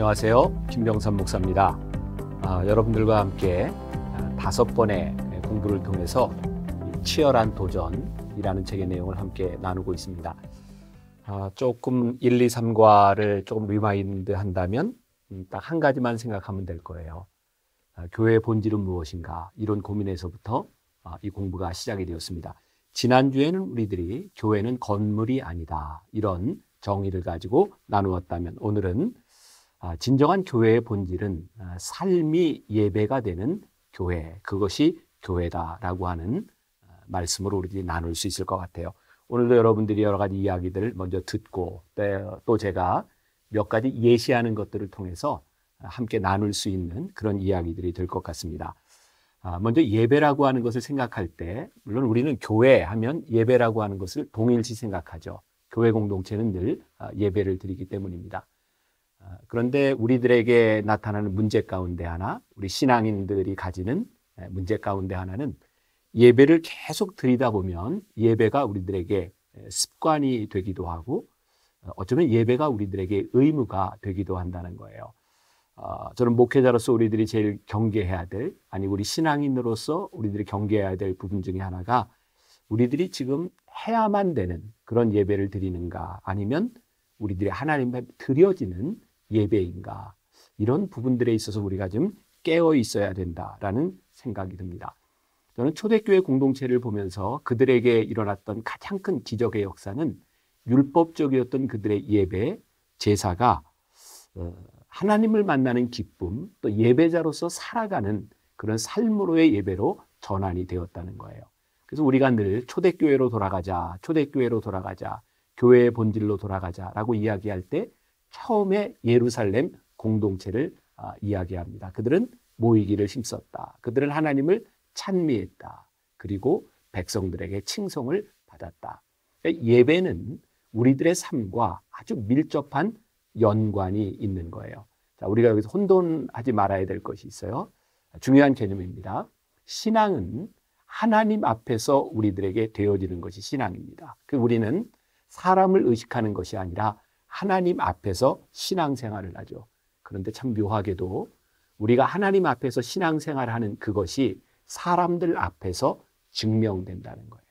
안녕하세요. 김병삼 목사입니다. 여러분들과 함께 5번의 공부를 통해서 치열한 도전이라는 책의 내용을 함께 나누고 있습니다. 조금 1, 2, 3과를 조금 리마인드 한다면 딱 한 가지만 생각하면 될 거예요. 교회의 본질은 무엇인가? 이런 고민에서부터 이 공부가 시작이 되었습니다. 지난주에는 우리들이 교회는 건물이 아니다, 이런 정의를 가지고 나누었다면, 오늘은 진정한 교회의 본질은 삶이 예배가 되는 교회, 그것이 교회다라고 하는 말씀으로 우리들이 나눌 수 있을 것 같아요. 오늘도 여러분들이 여러 가지 이야기들을 먼저 듣고 또 제가 몇 가지 예시하는 것들을 통해서 함께 나눌 수 있는 그런 이야기들이 될 것 같습니다. 먼저 예배라고 하는 것을 생각할 때, 물론 우리는 교회 하면 예배라고 하는 것을 동일시 생각하죠. 교회 공동체는 늘 예배를 드리기 때문입니다. 그런데 우리들에게 나타나는 문제 가운데 하나, 우리 신앙인들이 가지는 문제 가운데 하나는, 예배를 계속 드리다 보면 예배가 우리들에게 습관이 되기도 하고, 어쩌면 예배가 우리들에게 의무가 되기도 한다는 거예요. 저는 목회자로서 우리들이 제일 경계해야 될, 아니 우리 신앙인으로서 우리들이 경계해야 될 부분 중에 하나가, 우리들이 지금 해야만 되는 그런 예배를 드리는가, 아니면 우리들이 하나님께 드려지는 예배인가, 이런 부분들에 있어서 우리가 좀 깨어 있어야 된다라는 생각이 듭니다. 저는 초대교회 공동체를 보면서 그들에게 일어났던 가장 큰 기적의 역사는, 율법적이었던 그들의 예배, 제사가 하나님을 만나는 기쁨, 또 예배자로서 살아가는 그런 삶으로의 예배로 전환이 되었다는 거예요. 그래서 우리가 늘 초대교회로 돌아가자, 초대교회로 돌아가자, 교회의 본질로 돌아가자라고 이야기할 때 처음에 예루살렘 공동체를 이야기합니다. 그들은 모이기를 힘썼다. 그들은 하나님을 찬미했다. 그리고 백성들에게 칭송을 받았다. 예배는 우리들의 삶과 아주 밀접한 연관이 있는 거예요. 자, 우리가 여기서 혼돈하지 말아야 될 것이 있어요. 중요한 개념입니다. 신앙은 하나님 앞에서 우리들에게 되어지는 것이 신앙입니다. 우리는 사람을 의식하는 것이 아니라 하나님 앞에서 신앙생활을 하죠. 그런데 참 묘하게도 우리가 하나님 앞에서 신앙생활을 하는 그것이 사람들 앞에서 증명된다는 거예요.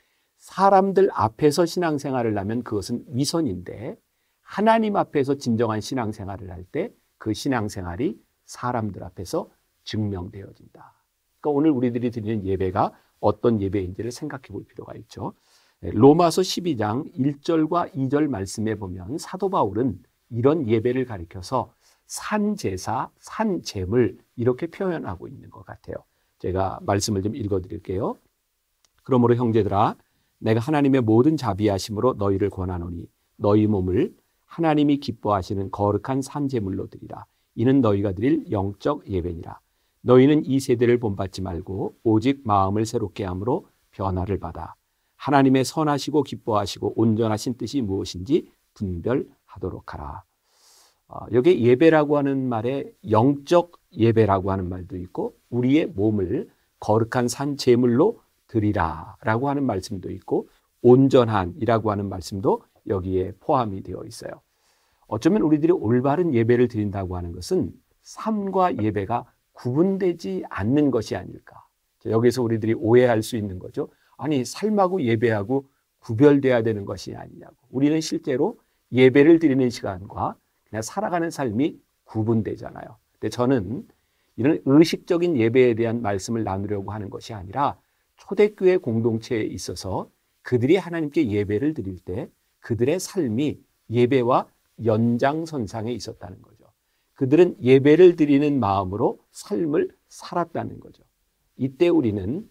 사람들 앞에서 신앙생활을 하면 그것은 위선인데, 하나님 앞에서 진정한 신앙생활을 할 때 그 신앙생활이 사람들 앞에서 증명되어진다. 그러니까 오늘 우리들이 드리는 예배가 어떤 예배인지를 생각해 볼 필요가 있죠. 로마서 12장 1절과 2절 말씀에 보면 사도 바울은 이런 예배를 가리켜서 산제사, 산제물, 이렇게 표현하고 있는 것 같아요. 제가 말씀을 좀 읽어드릴게요. 그러므로 형제들아, 내가 하나님의 모든 자비하심으로 너희를 권하노니 너희 몸을 하나님이 기뻐하시는 거룩한 산제물로 드리라. 이는 너희가 드릴 영적 예배니라. 너희는 이 세대를 본받지 말고 오직 마음을 새롭게 함으로 변화를 받아 하나님의 선하시고 기뻐하시고 온전하신 뜻이 무엇인지 분별하도록 하라. 여기에 예배라고 하는 말에 영적 예배라고 하는 말도 있고, 우리의 몸을 거룩한 산제물로 드리라 라고 하는 말씀도 있고, 온전한이라고 하는 말씀도 여기에 포함이 되어 있어요. 어쩌면 우리들이 올바른 예배를 드린다고 하는 것은 삶과 예배가 구분되지 않는 것이 아닐까. 여기서 우리들이 오해할 수 있는 거죠. 아니, 삶하고 예배하고 구별돼야 되는 것이 아니냐고. 우리는 실제로 예배를 드리는 시간과 그냥 살아가는 삶이 구분되잖아요. 근데 저는 이런 의식적인 예배에 대한 말씀을 나누려고 하는 것이 아니라, 초대교회 공동체에 있어서 그들이 하나님께 예배를 드릴 때 그들의 삶이 예배와 연장선상에 있었다는 거죠. 그들은 예배를 드리는 마음으로 삶을 살았다는 거죠. 이때 우리는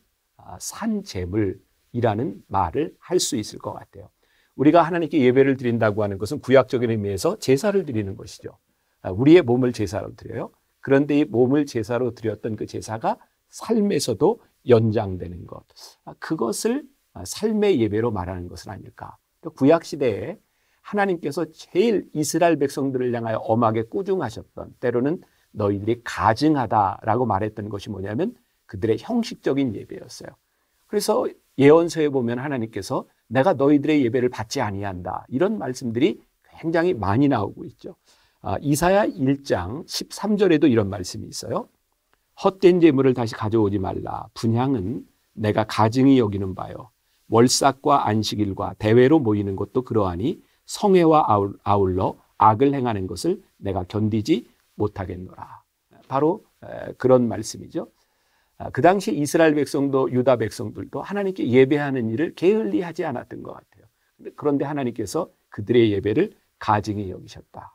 산제물이라는 말을 할 수 있을 것 같아요. 우리가 하나님께 예배를 드린다고 하는 것은 구약적인 의미에서 제사를 드리는 것이죠. 우리의 몸을 제사로 드려요. 그런데 이 몸을 제사로 드렸던 그 제사가 삶에서도 연장되는 것, 그것을 삶의 예배로 말하는 것은 아닐까. 구약시대에 하나님께서 제일 이스라엘 백성들을 향하여 엄하게 꾸중하셨던, 때로는 너희들이 가증하다라고 말했던 것이 뭐냐면 그들의 형식적인 예배였어요. 그래서 예언서에 보면 하나님께서 내가 너희들의 예배를 받지 아니한다, 이런 말씀들이 굉장히 많이 나오고 있죠. 이사야 1장 13절에도 이런 말씀이 있어요. 헛된 재물을 다시 가져오지 말라. 분향은 내가 가증히 여기는 바요. 월삭과 안식일과 대회로 모이는 것도 그러하니 성회와 아울러 악을 행하는 것을 내가 견디지 못하겠노라. 바로 그런 말씀이죠. 그 당시 이스라엘 백성도 유다 백성들도 하나님께 예배하는 일을 게을리하지 않았던 것 같아요. 그런데 하나님께서 그들의 예배를 가증히 여기셨다.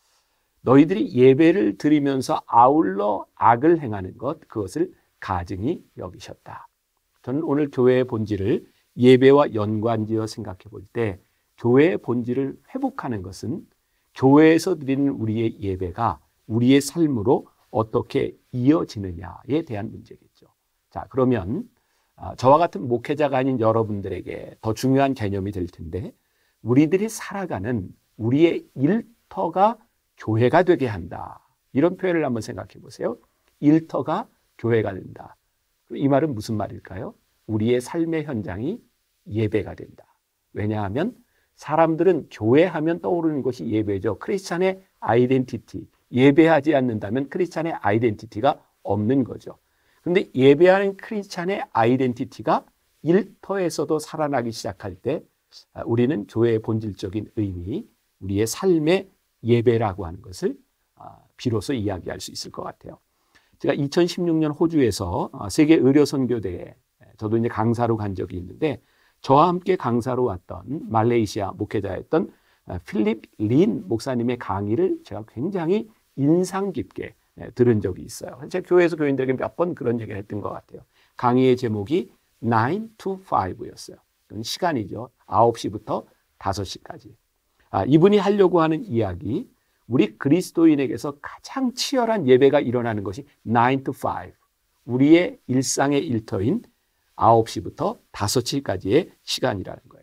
너희들이 예배를 드리면서 아울러 악을 행하는 것, 그것을 가증히 여기셨다. 저는 오늘 교회의 본질을 예배와 연관지어 생각해 볼 때 교회의 본질을 회복하는 것은 교회에서 드리는 우리의 예배가 우리의 삶으로 어떻게 이어지느냐에 대한 문제겠죠. 자, 그러면 저와 같은 목회자가 아닌 여러분들에게 더 중요한 개념이 될 텐데, 우리들이 살아가는 우리의 일터가 교회가 되게 한다. 이런 표현을 한번 생각해 보세요. 일터가 교회가 된다. 이 말은 무슨 말일까요? 우리의 삶의 현장이 예배가 된다. 왜냐하면 사람들은 교회하면 떠오르는 것이 예배죠. 크리스찬의 아이덴티티. 예배하지 않는다면 크리스찬의 아이덴티티가 없는 거죠. 그런데 예배하는 크리스찬의 아이덴티티가 일터에서도 살아나기 시작할 때 우리는 교회의 본질적인 의미, 우리의 삶의 예배라고 하는 것을 비로소 이야기할 수 있을 것 같아요. 제가 2016년 호주에서 세계 의료 선교대회, 저도 이제 강사로 간 적이 있는데, 저와 함께 강사로 왔던 말레이시아 목회자였던 필립 린 목사님의 강의를 제가 굉장히 인상 깊게 들은 적이 있어요. 제가 교회에서 교인들에게 몇 번 그런 얘기를 했던 것 같아요. 강의의 제목이 9 to 5였어요. 시간이죠. 9시부터 5시까지. 이분이 하려고 하는 이야기, 우리 그리스도인에게서 가장 치열한 예배가 일어나는 것이 9 to 5. 우리의 일상의 일터인 9시부터 5시까지의 시간이라는 거예요.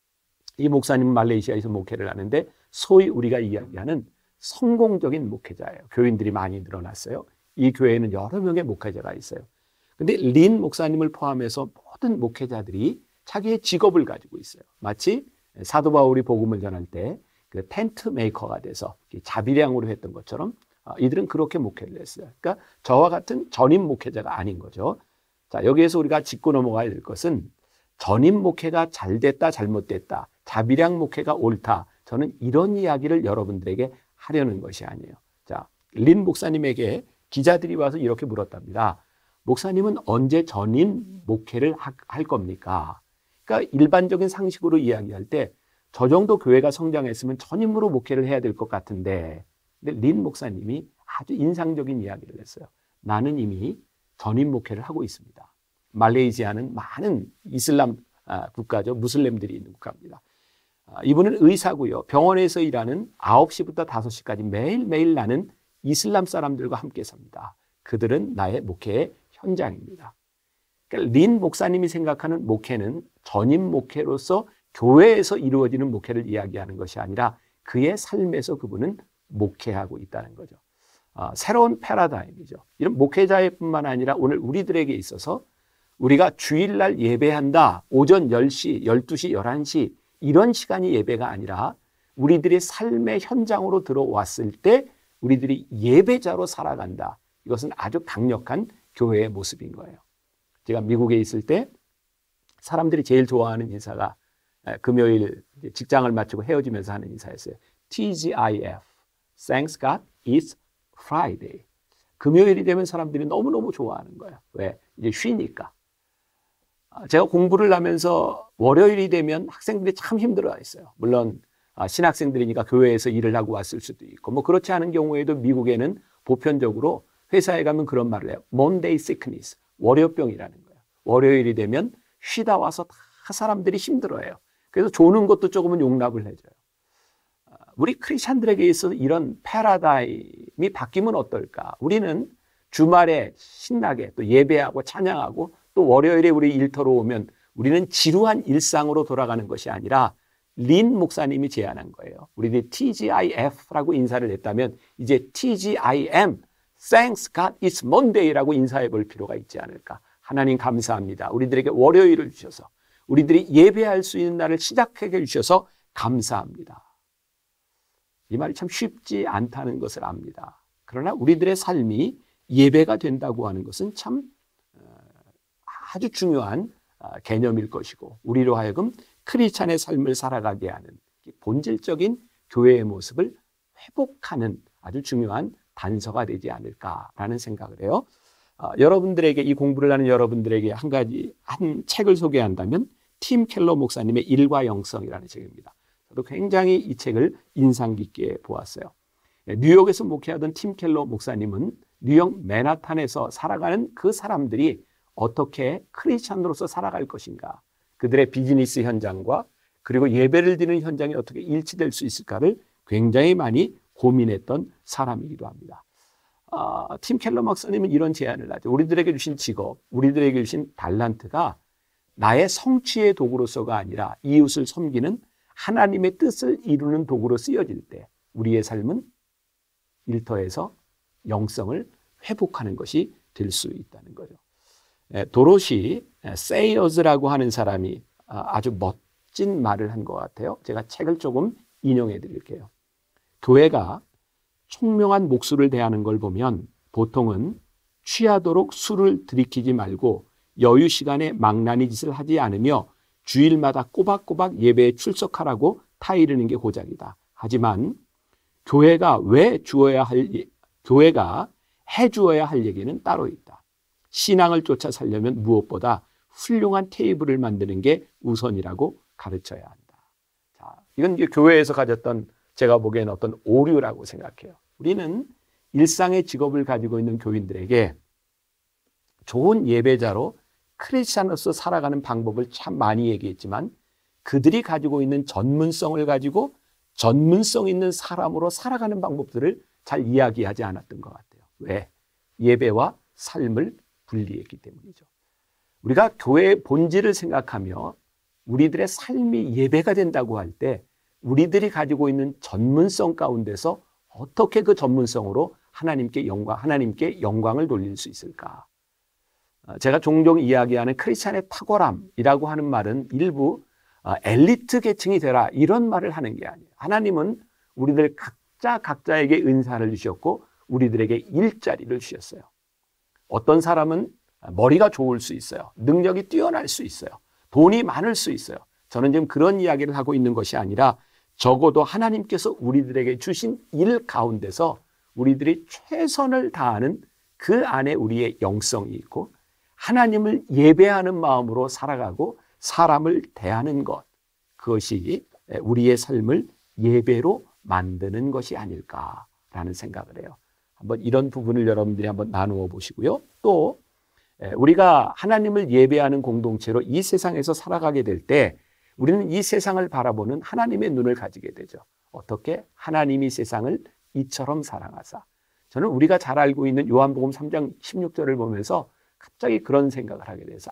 이 목사님은 말레이시아에서 목회를 하는데 소위 우리가 이야기하는 성공적인 목회자예요. 교인들이 많이 늘어났어요. 이 교회에는 여러 명의 목회자가 있어요. 근데 린 목사님을 포함해서 모든 목회자들이 자기의 직업을 가지고 있어요. 마치 사도 바울이 복음을 전할 때 그 텐트 메이커가 돼서 자비량으로 했던 것처럼 이들은 그렇게 목회를 했어요. 그러니까 저와 같은 전임 목회자가 아닌 거죠. 자, 여기에서 우리가 짚고 넘어가야 될 것은 전임 목회가 잘 됐다, 잘못됐다, 자비량 목회가 옳다. 저는 이런 이야기를 여러분들에게 하려는 것이 아니에요. 자, 린 목사님에게 기자들이 와서 이렇게 물었답니다. 목사님은 언제 전임 목회를 할 겁니까? 그러니까 일반적인 상식으로 이야기할 때 저 정도 교회가 성장했으면 전임으로 목회를 해야 될 것 같은데, 근데 린 목사님이 아주 인상적인 이야기를 했어요. 나는 이미 전임 목회를 하고 있습니다. 말레이시아는 많은 이슬람 국가죠. 무슬림들이 있는 국가입니다. 이분은 의사고요. 병원에서 일하는 9시부터 5시까지 매일매일 나는 이슬람 사람들과 함께 삽니다. 그들은 나의 목회의 현장입니다. 그러니까 린 목사님이 생각하는 목회는 전임 목회로서 교회에서 이루어지는 목회를 이야기하는 것이 아니라 그의 삶에서 그분은 목회하고 있다는 거죠. 새로운 패러다임이죠. 이런 목회자뿐만 아니라 오늘 우리들에게 있어서 우리가 주일날 예배한다. 오전 10시, 12시, 11시 이런 시간이 예배가 아니라 우리들의 삶의 현장으로 들어왔을 때 우리들이 예배자로 살아간다. 이것은 아주 강력한 교회의 모습인 거예요. 제가 미국에 있을 때 사람들이 제일 좋아하는 인사가 금요일 직장을 마치고 헤어지면서 하는 인사였어요. TGIF, Thanks God It's Friday. 금요일이 되면 사람들이 너무너무 좋아하는 거예요. 왜? 이제 쉬니까. 제가 공부를 하면서 월요일이 되면 학생들이 참 힘들어했어요. 물론 신학생들이니까 교회에서 일을 하고 왔을 수도 있고 뭐 그렇지 않은 경우에도 미국에는 보편적으로 회사에 가면 그런 말을 해요. Monday sickness, 월요병이라는 거예요. 월요일이 되면 쉬다 와서 다 사람들이 힘들어해요. 그래서 조는 것도 조금은 용납을 해줘요. 우리 크리스찬들에게 있어서 이런 패러다임이 바뀌면 어떨까? 우리는 주말에 신나게 또 예배하고 찬양하고 또 월요일에 우리 일터로 오면 우리는 지루한 일상으로 돌아가는 것이 아니라 린 목사님이 제안한 거예요. 우리들이 TGIF라고 인사를 했다면 이제 TGIM, Thanks God It's Monday라고 인사해 볼 필요가 있지 않을까. 하나님 감사합니다. 우리들에게 월요일을 주셔서 우리들이 예배할 수 있는 날을 시작하게 해주셔서 감사합니다. 이 말이 참 쉽지 않다는 것을 압니다. 그러나 우리들의 삶이 예배가 된다고 하는 것은 참 아주 중요한 개념일 것이고, 우리로 하여금 크리스찬의 삶을 살아가게 하는 본질적인 교회의 모습을 회복하는 아주 중요한 단서가 되지 않을까라는 생각을 해요. 여러분들에게, 이 공부를 하는 여러분들에게 한 책을 소개한다면 팀 켈러 목사님의 일과 영성이라는 책입니다. 저도 굉장히 이 책을 인상 깊게 보았어요. 뉴욕에서 목회하던 팀 켈러 목사님은 뉴욕 맨하탄에서 살아가는 그 사람들이 어떻게 크리스찬으로서 살아갈 것인가, 그들의 비즈니스 현장과 그리고 예배를 드리는 현장이 어떻게 일치될 수 있을까를 굉장히 많이 고민했던 사람이기도 합니다. 팀 켈러 목사님은 이런 제안을 하죠. 우리들에게 주신 직업, 우리들에게 주신 달란트가 나의 성취의 도구로서가 아니라 이웃을 섬기는 하나님의 뜻을 이루는 도구로 쓰여질 때 우리의 삶은 일터에서 영성을 회복하는 것이 될 수 있다는 거죠. 도로시 세이어즈라고 하는 사람이 아주 멋진 말을 한 것 같아요. 제가 책을 조금 인용해 드릴게요. 교회가 총명한 목수를 대하는 걸 보면 보통은 취하도록 술을 들이키지 말고 여유 시간에 망나니 짓을 하지 않으며 주일마다 꼬박꼬박 예배에 출석하라고 타이르는 게 고작이다. 하지만 교회가 해주어야 할 얘기는 따로 있다. 신앙을 쫓아 살려면 무엇보다 훌륭한 테이블을 만드는 게 우선이라고 가르쳐야 한다. 자, 이건 이제 교회에서 가졌던, 제가 보기에는 어떤 오류라고 생각해요. 우리는 일상의 직업을 가지고 있는 교인들에게 좋은 예배자로 크리스찬으로서 살아가는 방법을 참 많이 얘기했지만 그들이 가지고 있는 전문성을 가지고 전문성 있는 사람으로 살아가는 방법들을 잘 이야기하지 않았던 것 같아요. 왜? 예배와 삶을 분리했기 때문이죠. 우리가 교회의 본질을 생각하며 우리들의 삶이 예배가 된다고 할 때 우리들이 가지고 있는 전문성 가운데서 어떻게 그 전문성으로 하나님께 영광을 돌릴 수 있을까? 제가 종종 이야기하는 크리스찬의 탁월함이라고 하는 말은 일부 엘리트 계층이 되라 이런 말을 하는 게 아니에요. 하나님은 우리들 각자에게 은사를 주셨고 우리들에게 일자리를 주셨어요. 어떤 사람은 머리가 좋을 수 있어요. 능력이 뛰어날 수 있어요. 돈이 많을 수 있어요. 저는 지금 그런 이야기를 하고 있는 것이 아니라 적어도 하나님께서 우리들에게 주신 일 가운데서 우리들이 최선을 다하는 그 안에 우리의 영성이 있고 하나님을 예배하는 마음으로 살아가고 사람을 대하는 것, 그것이 우리의 삶을 예배로 만드는 것이 아닐까라는 생각을 해요. 한번 이런 부분을 여러분들이 한번 나누어 보시고요. 또 우리가 하나님을 예배하는 공동체로 이 세상에서 살아가게 될 때 우리는 이 세상을 바라보는 하나님의 눈을 가지게 되죠. 어떻게? 하나님이 세상을 이처럼 사랑하사. 저는 우리가 잘 알고 있는 요한복음 3장 16절을 보면서 갑자기 그런 생각을 하게 돼서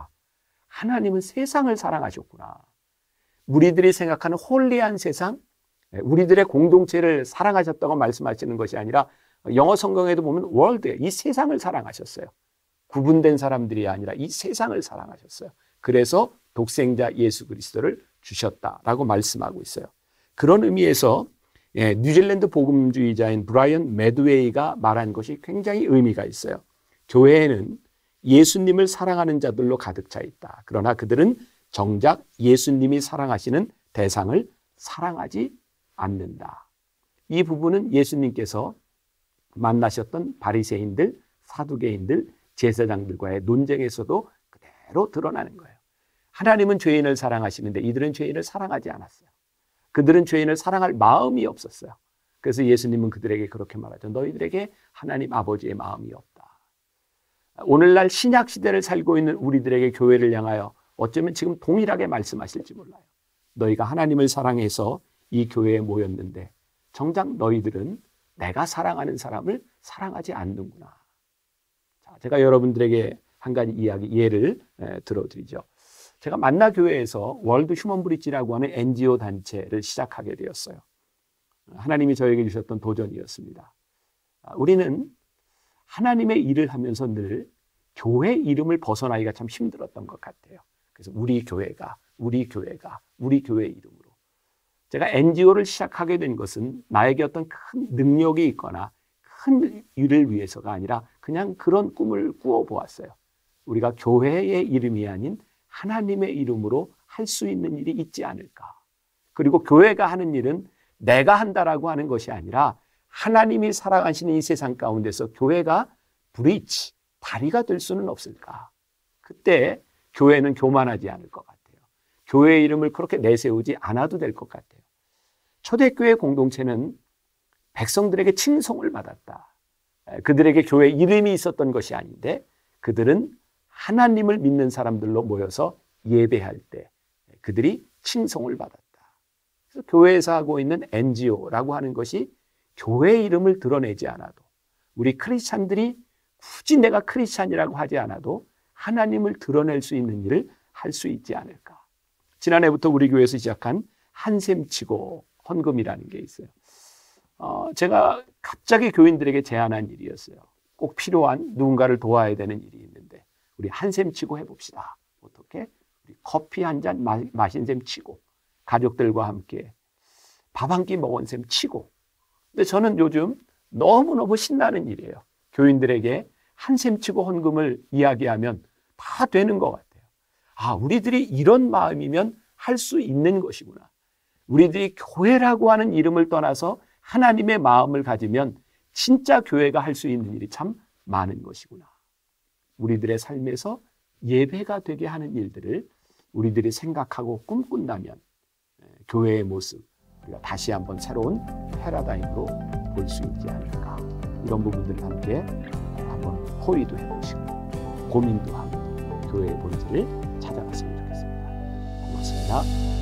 하나님은 세상을 사랑하셨구나. 우리들이 생각하는 홀리한 세상, 우리들의 공동체를 사랑하셨다고 말씀하시는 것이 아니라 영어 성경에도 보면 월드, 이 세상을 사랑하셨어요. 구분된 사람들이 아니라 이 세상을 사랑하셨어요. 그래서 독생자 예수 그리스도를 주셨다라고 말씀하고 있어요. 그런 의미에서 뉴질랜드 복음주의자인 브라이언 매드웨이가 말한 것이 굉장히 의미가 있어요. 교회에는 예수님을 사랑하는 자들로 가득 차 있다. 그러나 그들은 정작 예수님이 사랑하시는 대상을 사랑하지 않는다. 이 부분은 예수님께서 만나셨던 바리새인들, 사두개인들, 제사장들과의 논쟁에서도 그대로 드러나는 거예요. 하나님은 죄인을 사랑하시는데 이들은 죄인을 사랑하지 않았어요. 그들은 죄인을 사랑할 마음이 없었어요. 그래서 예수님은 그들에게 그렇게 말하죠. 너희들에게 하나님 아버지의 마음이 없다. 오늘날 신약 시대를 살고 있는 우리들에게 교회를 향하여 어쩌면 지금 동일하게 말씀하실지 몰라요. 너희가 하나님을 사랑해서 이 교회에 모였는데 정작 너희들은 내가 사랑하는 사람을 사랑하지 않는구나. 자, 제가 여러분들에게 한 가지 예를 들어드리죠. 제가 만나교회에서 월드 휴먼 브릿지라고 하는 NGO 단체를 시작하게 되었어요. 하나님이 저에게 주셨던 도전이었습니다. 우리는 하나님의 일을 하면서 늘 교회 이름을 벗어나기가 참 힘들었던 것 같아요. 그래서 우리 교회 이름으로. 제가 NGO를 시작하게 된 것은 나에게 어떤 큰 능력이 있거나 큰 일을 위해서가 아니라 그냥 그런 꿈을 꾸어보았어요. 우리가 교회의 이름이 아닌 하나님의 이름으로 할 수 있는 일이 있지 않을까. 그리고 교회가 하는 일은 내가 한다라고 하는 것이 아니라 하나님이 살아가시는 이 세상 가운데서 교회가 브리지, 다리가 될 수는 없을까. 그때 교회는 교만하지 않을 것 같아요. 교회의 이름을 그렇게 내세우지 않아도 될 것 같아요. 초대교회 공동체는 백성들에게 칭송을 받았다. 그들에게 교회 이름이 있었던 것이 아닌데 그들은 하나님을 믿는 사람들로 모여서 예배할 때 그들이 칭송을 받았다. 그래서 교회에서 하고 있는 NGO라고 하는 것이 교회 이름을 드러내지 않아도 우리 크리스찬들이 굳이 내가 크리스찬이라고 하지 않아도 하나님을 드러낼 수 있는 일을 할 수 있지 않을까. 지난해부터 우리 교회에서 시작한 한샘치고 헌금이라는 게 있어요. 제가 갑자기 교인들에게 제안한 일이었어요. 꼭 필요한 누군가를 도와야 되는 일이 있는데 우리 한샘치고 해봅시다. 어떻게? 우리 커피 한 잔 마신 셈 치고 가족들과 함께 밥 한 끼 먹은 셈 치고. 근데 저는 요즘 너무너무 신나는 일이에요. 교인들에게 한샘 치고 헌금을 이야기하면 다 되는 것 같아요. 아, 우리들이 이런 마음이면 할 수 있는 것이구나. 우리들이 교회라고 하는 이름을 떠나서 하나님의 마음을 가지면 진짜 교회가 할 수 있는 일이 참 많은 것이구나. 우리들의 삶에서 예배가 되게 하는 일들을 우리들이 생각하고 꿈꾼다면 교회의 모습, 우리가 다시 한번 새로운 패러다임으로 볼 수 있지 않을까. 이런 부분들을 함께 한번 포위도 해보시고 고민도 하고 교회의 본질을 찾아갔으면 좋겠습니다. 고맙습니다.